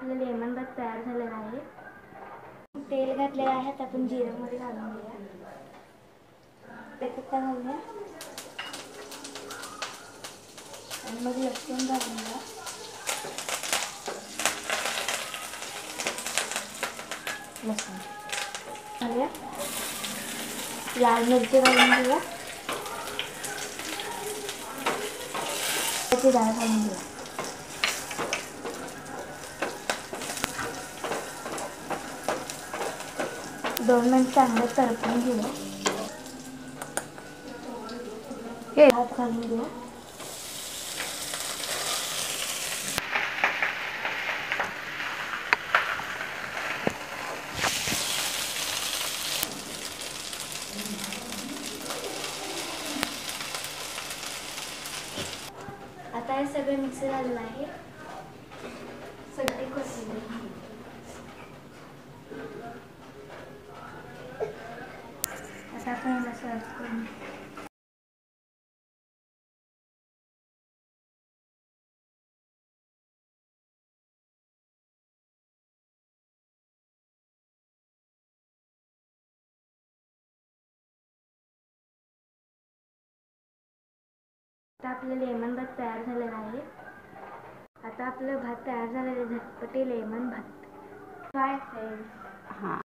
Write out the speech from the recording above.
आपला लेमन भात तयार झालेला आहे. तेल घातलेलं आहे, आता आपण जिऱ्यामध्ये घालून घेऊया. कढीपत्ता घालूया आणि मग लसूण घालून घ्या. लसूण घालूया. लाल मिरची घालून घेऊया. त्याची डाळ घालून घेऊया. 2 मिनिट चांगलं परतून घेऊया. भात घालून घेऊया. आता हे सगळं मिक्स झालेलं आहे. सगळे कोथिंबीर आता आपण याला सर्व करून आता आपलं लेमन भात तयार झालेला आहे. आता आपलं भात तयार झालेलं झटपटी लेमन भात. Bye friends.